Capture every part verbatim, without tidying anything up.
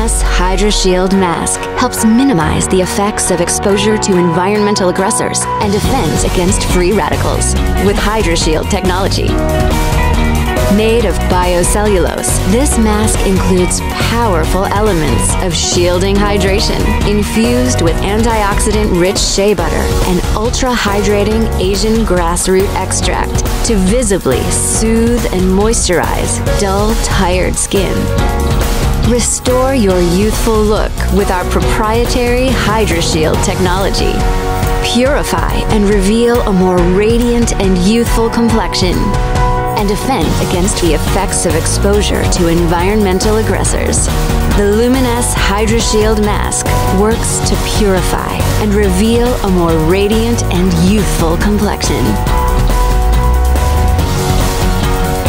Luminesce Hydra Shield Mask helps minimize the effects of exposure to environmental aggressors and defends against free radicals with Hydra Shield technology. Made of biocellulose, this mask includes powerful elements of shielding hydration, infused with antioxidant-rich shea butter and ultra-hydrating Asian grassroot extract to visibly soothe and moisturize dull, tired skin. Restore your youthful look with our proprietary Hydra Shield technology. Purify and reveal a more radiant and youthful complexion, and defend against the effects of exposure to environmental aggressors. The Luminesce Hydra Shield Mask works to purify and reveal a more radiant and youthful complexion.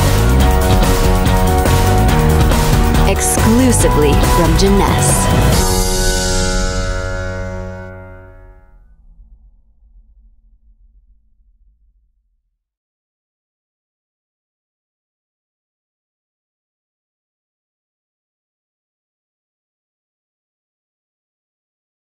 Exclusively from Janesse.